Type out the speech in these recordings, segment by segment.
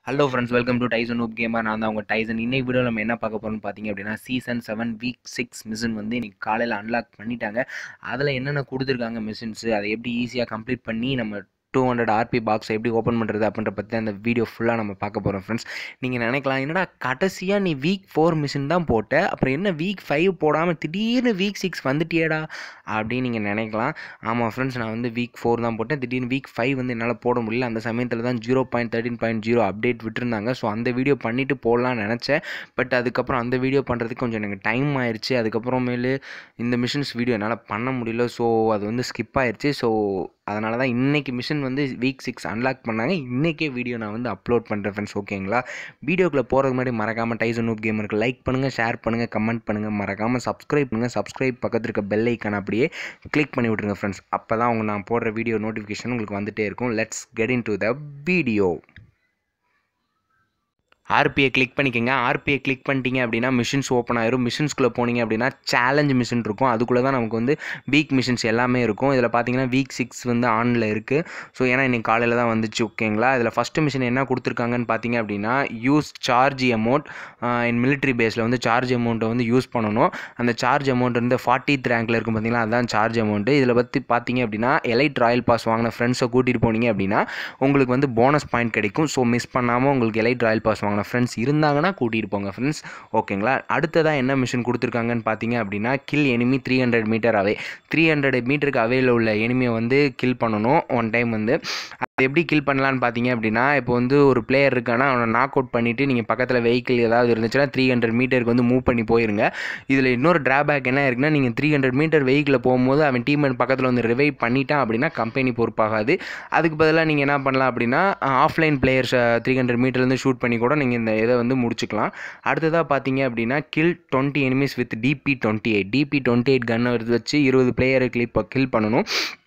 Hello friends, welcome to Tyson Noob Gamer. நான் தான் உங்கள் டைசன். இன்னைக்கு வீடியோ நம்ம என்ன பார்க்க போகிறோம்னு பார்த்தீங்க அப்படின்னா, சீசன் 7 வீக் 6 மிஷன் வந்து இன்னைக்கு காலையில் அன்லாக் பண்ணிட்டாங்க. அதில் என்னென்ன கொடுத்துருக்காங்க மிஷின்ஸு, அதை எப்படி ஈஸியாக கம்ப்ளீட் பண்ணி நம்ம 200 ஆர்பி பாக்ஸை எப்படி ஓப்பன் பண்ணுறது அப்படின்ற பற்றி அந்த வீடியோ ஃபுல்லாக நம்ம பார்க்க போகிறோம் ஃப்ரெண்ட்ஸ். நீங்கள் நினைக்கலாம், என்னடா கடைசியாக நீ வீக் 4 மிஷின் தான் போட்ட, அப்புறம் என்ன வீக் 5 போடாமல் திடீர்னு வீக் 6 வந்துட்டியேடா அப்படின்னு நீங்கள் நினைக்கலாம். ஆமாம் ஃப்ரெண்ட்ஸ், நான் வந்து வீக் 4 தான் போட்டேன். திடீர்னு வீக் 5 வந்து என்னால் போட முடியல. அந்த சமயத்தில் தான் 0.13.0 அப்டேட் விட்டுருந்தாங்க. ஸோ அந்த வீடியோ பண்ணிவிட்டு போடலான்னு நினச்சேன். பட் அதுக்கப்புறம் அந்த வீடியோ பண்ணுறதுக்கு கொஞ்சம் எனக்கு டைம் ஆயிடுச்சு. அதுக்கப்புறமேலு இந்த மிஷின்ஸ் வீடியோ என்னால் பண்ண முடியல. ஸோ அது வந்து ஸ்கிப் ஆயிடுச்சு. ஸோ அதனால தான் இன்றைக்கி மிஷின் வந்து வீக் 6 அன்லாக் பண்ணாங்க. இன்றைக்கே வீடியோ நான் வந்து அப்லோட் பண்ணுறேன் ஃப்ரெண்ட்ஸ். ஓகேங்களா? வீடியோக்குள்ளே போகிறதுக்கு முன்னாடி மறக்காமல் டைசன் நூப் கேமருக்கு லைக் பண்ணுங்கள், ஷேர் பண்ணுங்கள், கமெண்ட் பண்ணுங்கள், மறக்காமல் சப்ஸ்கிரைப் பண்ணுங்கள். சப்ஸ்கிரைப் பக்கத்தில் இருக்க பெல் ஐக்கான் அப்படியே கிளிக் பண்ணி விட்ருங்க ஃப்ரெண்ட்ஸ். அப்போ தான் நான் போடுற வீடியோ நோட்டிஃபிகேஷன் உங்களுக்கு வந்துகிட்டே இருக்கும். Let's get into the video. ஆர்பியை கிளிக் பண்ணிக்கோங்க. ஆர்பியை கிளிக் பண்ணிட்டீங்க அப்படின்னா மிஷின்ஸ் ஓப்பன் ஆயிரும். மிஷின்ஸ்குள்ளே போனீங்க அப்படின்னா சேலஞ்ச் மிஷின் இருக்கும். அதுக்குள்ளே தான் நமக்கு வந்து வீக் மிஷின்ஸ் எல்லாமே இருக்கும். இதில் பார்த்தீங்கன்னா வீக் 6 வந்து ஆனில் இருக்குது. ஸோ ஏன்னா இன்றைக்கி காலையில் தான் வந்துச்சு. ஓகேங்களா? இதில் ஃபஸ்ட்டு மிஷின் என்ன கொடுத்துருக்காங்கன்னு பார்த்தீங்க அப்படின்னா, use charge amount in military பேஸில் வந்து சார்ஜ் அமௌண்ட்டை வந்து யூஸ் பண்ணணும். அந்த சார்ஜ் அமௌண்ட் வந்து 40th ரேங்கில் இருக்கும் பார்த்தீங்களா, அதுதான் சார்ஜ் அமௌண்ட்டு. இதில் பற்றி பார்த்தீங்க அப்படின்னா, எலைட் ராயல் பாஸ் வாங்கின ஃப்ரெண்ட்ஸை கூட்டிகிட்டு போனீங்க அப்படின்னா உங்களுக்கு வந்து போனஸ் பாயிண்ட் கிடைக்கும். ஸோ மிஸ் பண்ணாமல் உங்களுக்கு எலைட் ராயல் பாஸ் வாங்கின ஃப்ரெண்ட்ஸ் இருந்தாங்கன்னா கூட்டிகிட்டு போங்க ஃப்ரெண்ட்ஸ். ஓகேங்களா? அடுத்ததாக என்ன மிஷன் கொடுத்துருக்காங்கன்னு பார்த்தீங்க அப்படின்னா, கில் எனிமி 300 மீட்டர் அவே. 300 மீட்டருக்கு அவையில் உள்ள எனிமியை வந்து கில் பண்ணணும் ஒன் டைம் வந்து. அது எப்படி கில் பண்ணலான்னு பார்த்தீங்க அப்படின்னா, இப்போ வந்து ஒரு பிளேயர் இருக்கானா அவனை நாக் அவுட் பண்ணிவிட்டு நீங்கள் பக்கத்தில் வெஹிக்கிள் ஏதாவது இருந்துச்சுன்னா 300 மீட்டருக்கு வந்து மூவ் பண்ணி போயிருங்க. இதில் இன்னொரு ட்ராபேக் என்ன இருக்குன்னா, நீங்கள் 300 மீட்டர் வெஹிக்கிளில் போகும்போது அவன் டீம்மேட் பக்கத்தில் வந்து ரிவைவ் பண்ணிட்டான் அப்படின்னா கம்பெனி பொறுப்பாகாது. அதுக்கு பதிலாக நீங்கள் என்ன பண்ணலாம் அப்படின்னா, ஆஃப்லைன் பிளேயர்ஸ் 300 மீட்டர்லேருந்து ஷூட் பண்ணி கூட நீங்கள் இந்த இதை வந்து முடிச்சுக்கலாம். அடுத்ததாக பார்த்தீங்க அப்படின்னா, கில் 20 எனிமீஸ் வித் DP28 கன்னை வச்சு 20 பிளேயரை கில் பண்ணணும்.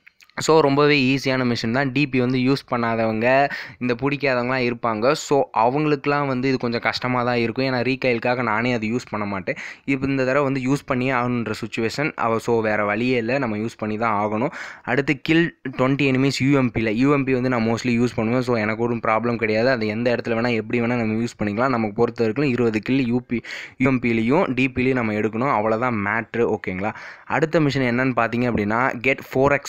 ஸோ ரொம்பவே ஈஸியான மிஷின் தான். டிபி வந்து யூஸ் பண்ணாதவங்க, இந்த பிடிக்காதவங்களாம் இருப்பாங்க. ஸோ அவங்களுக்குலாம் வந்து இது கொஞ்சம் கஷ்டமாக தான் இருக்கும். ஏன்னா ரீகைலுக்காக நானே அது யூஸ் பண்ண மாட்டேன். இப்போ இந்த தடவை வந்து யூஸ் பண்ணியே ஆகணுன்ற சுச்சுவேஷன். ஸோ வேறு வழியே இல்லை, நம்ம யூஸ் பண்ணி தான் ஆகணும். அடுத்து கில் 20 எனிமீஸ் யூஎம்பி வந்து நான் மோஸ்ட்லி யூஸ் பண்ணுவேன். ஸோ எனக்கு ஒரு ப்ராப்ளம் கிடையாது. அது எந்த இடத்துல வேணால் எப்படி வேணால் நம்ம யூஸ் பண்ணிக்கலாம். நமக்கு பொறுத்த வரைக்கும் 20 கில் யூஎம்பிலையும் டிபிலையும் நம்ம எடுக்கணும். அவ்வளோதான் மேட்ரு. ஓகேங்களா? அடுத்த மிஷின் என்னன்னு பார்த்தீங்க அப்படின்னா, கெட் 4x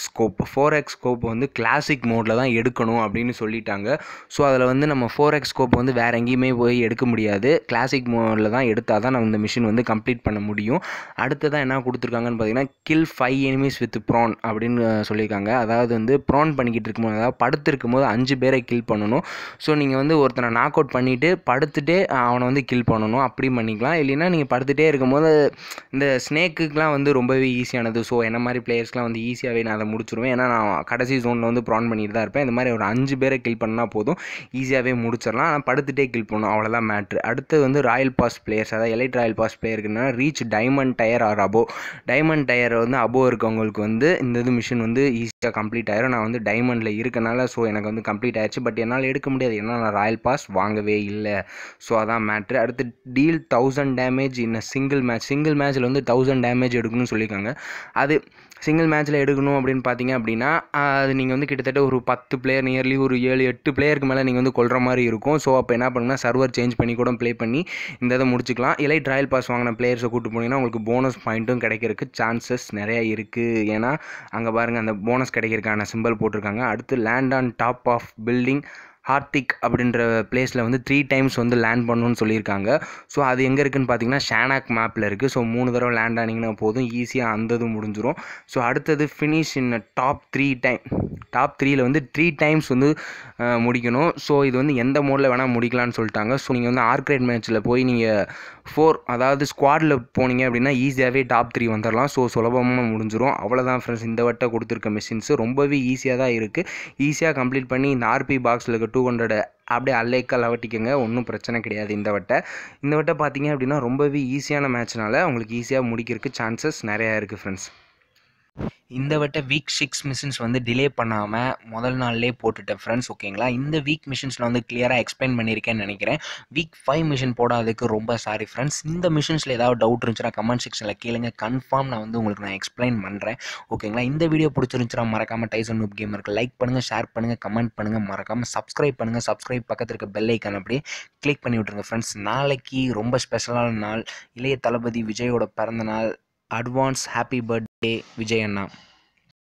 ஸ்கோப் வந்து கிளாசிக் மோடில் தான் எடுக்கணும் அப்படின்னு சொல்லிட்டாங்க. ஸோ அதில் வந்து நம்ம 4x ஸ்கோப் வந்து வேறு எங்கேயுமே போய் எடுக்க முடியாது. கிளாசிக் மோடில் தான் எடுத்தால் தான் நம்ம இந்த மிஷின் வந்து கம்ப்ளீட் பண்ண முடியும். அடுத்ததான் என்ன கொடுத்துருக்காங்கன்னு பார்த்தீங்கன்னா, கில் 5 எனிமீஸ் வித் ப்ரான் அப்படின்னு சொல்லியிருக்காங்க. அதாவது வந்து ப்ரான் பண்ணிக்கிட்டு இருக்கும்போது, அதாவது படுத்திருக்கும்போது 5 பேரை கில் பண்ணணும். ஸோ நீங்கள் வந்து ஒருத்தனை நாக் அவுட் பண்ணிவிட்டு படுத்துகிட்டே அவனை வந்து கில் பண்ணணும். அப்படி பண்ணிக்கலாம். இல்லைன்னா நீங்கள் படுத்துகிட்டே இருக்கும்போது இந்த ஸ்னேக்குக்கெலாம் வந்து ரொம்பவே ஈஸியானது. ஸோ என்ன மாதிரி பிளேயர்ஸ்லாம் வந்து ஈஸியாகவே நான் அதை முடிச்சிருவேன். ஏன்னா நான் கடைசி ஜோனில் வந்து ப்ரான் பண்ணிட்டு தான் இருப்பேன். இந்த மாதிரி ஒரு 5 பேரை கில் பண்ணால் போதும், ஈஸியாகவே முடிச்சிடலாம். ஆனால் படுத்துகிட்டே கில் பண்ணணும், அவ்வளோதான் மேட்ரு. அடுத்து வந்து ராயல் பாஸ் பிளேயர்ஸ், அதாவது எலைட் ராயல் பாஸ் பிளேயருக்குன்னா reach diamond tier or above. Diamond tier வந்து அபோ இருக்கவங்களுக்கு வந்து இந்த இது மிஷின் வந்து ஈஸியாக கம்ப்ளீட் ஆயிரும். நான் வந்து டைமண்டில் இருக்கனால ஸோ எனக்கு வந்து கம்ப்ளீட் ஆயிடுச்சு. பட் என்னால் எடுக்க முடியாது, ஏன்னா நான் ராயல் பாஸ் வாங்கவே இல்லை. ஸோ அதான் மேட்ரு. அடுத்து டீல் 1000 டேமேஜ் இன் சிங்கிள் மேட்ச்சில் வந்து 1000 டேமேஜ் எடுக்கணும்னு சொல்லியிருக்காங்க. அது சிங்கிள் மேட்ச்சில் எடுக்கணும் அப்படின்னு பார்த்தீங்க அப்படின்னா, அது நீங்கள் வந்து கிட்டத்தட்ட ஒரு 10 பிளேயர், நியர்லி ஒரு 7-8 பிளேயருக்கு மேலே நீங்கள் வந்து கொள்கிற மாதிரி இருக்கும். ஸோ அப்போ என்ன பண்ணுங்கன்னா, சர்வர் சேஞ்ச் பண்ணி கூட ப்ளே பண்ணி இந்த இதை முடிச்சுக்கலாம். எலைட் ராயல் பாஸ் வாங்கின பிளேயர்ஸை கூப்பிட்டு போனீங்கன்னா உங்களுக்கு போனஸ் பாயிண்ட்டும் கிடைக்கிறதுக்கு சான்சஸ் நிறையா இருக்குது. ஏன்னா அங்கே பாருங்கள், அந்த போனஸ் கிடைக்கிறதுக்கான சிம்பிள் போட்டிருக்காங்க. அடுத்து land on top of building ஹார்டிக் அப்படின்ற பிளேஸில் வந்து 3 டைம்ஸ் வந்து லேண்ட் பண்ணணும்னு சொல்லியிருக்காங்க. ஸோ அது எங்கே இருக்குதுன்னு பார்த்தீங்கன்னா, ஷானாக் மேப்பில் இருக்குது. ஸோ 3 தடவை லேண்ட் ஆனிங்கன்னா போதும், ஈஸியாக அந்த இது முடிஞ்சிடும். ஸோ அடுத்தது ஃபினிஷ் இன் டாப் 3ல் வந்து 3 டைம்ஸ் வந்து முடிக்கணும். ஸோ இது வந்து எந்த மோடில் வேணால் முடிக்கலான்னு சொல்லிட்டாங்க. ஸோ நீங்கள் வந்து ஆர்க்ரேட் மேட்ச்சில் போய் நீங்கள் 4 அதாவது ஸ்குவாடில் போனீங்க அப்படின்னா ஈஸியாகவே டாப் 3 வந்துடலாம். ஸோ சுலபமாக முடிஞ்சிடும். அவ்வளோதான் ஃப்ரெண்ட்ஸ், இந்த வட்டம் கொடுத்துருக்க மிஷின்ஸு ரொம்பவே ஈஸியாக தான் இருக்குது. ஈஸியாக கம்ப்ளீட் பண்ணி இந்த ஆர்பி பாக்ஸில் இருக்க 200 அப்படியே அல்லைக்கால் அவட்டிக்கங்க, ஒன்றும் பிரச்சனை கிடையாது. இந்த வட்டம் பார்த்தீங்க அப்படின்னா ரொம்பவே ஈஸியான மேட்ச்னால உங்களுக்கு ஈஸியாக முடிக்கிறதுக்கு சான்சஸ் நிறையா இருக்குது ஃப்ரெண்ட்ஸ். இந்த வட்ட வீக் 6 மிஷின்ஸ் வந்து டிலே பண்ணாமல் முதல் நாள்லேயே போட்டுட்டேன் ஃப்ரெண்ட்ஸ். ஓகேங்களா, இந்த வீக் மிஷின்ஸில் வந்து கிளியராக எக்ஸ்பிளைன் பண்ணியிருக்கேன்னு நினைக்கிறேன். வீக் 5 மிஷின் போடாததுக்கு ரொம்ப சாரி ஃப்ரெண்ட்ஸ். இந்த மிஷின்ஸில் ஏதாவது டவுட் இருந்துச்சுன்னா கமெண்ட் செக்ஷனில் கேளுங்க, கன்ஃபார்ம் நான் வந்து உங்களுக்கு நான் எக்ஸ்பிளைன் பண்ணுறேன். ஓகேங்களா, இந்த வீடியோ பிடிச்சிருந்துச்சுன்னா மறக்காமல் டைசன் நூப் கேமருக்கு லைக் பண்ணுங்கள், ஷேர் பண்ணுங்கள், கமெண்ட் பண்ணுங்கள், மறக்காமல் சப்ஸ்கிரைப் பண்ணுங்கள். சப்ஸ்கிரைப் பக்கத்தில் இருக்க பெல் ஐக்கான் அப்படியே கிளிக் பண்ணி விட்ருங்க ஃப்ரெண்ட்ஸ். நாளைக்கு ரொம்ப ஸ்பெஷலான நாள், இளைய தளபதி விஜயோட பிறந்த நாள். அட்வான்ஸ் ஹாப்பி பர்த்டே விஜய் அண்ணா.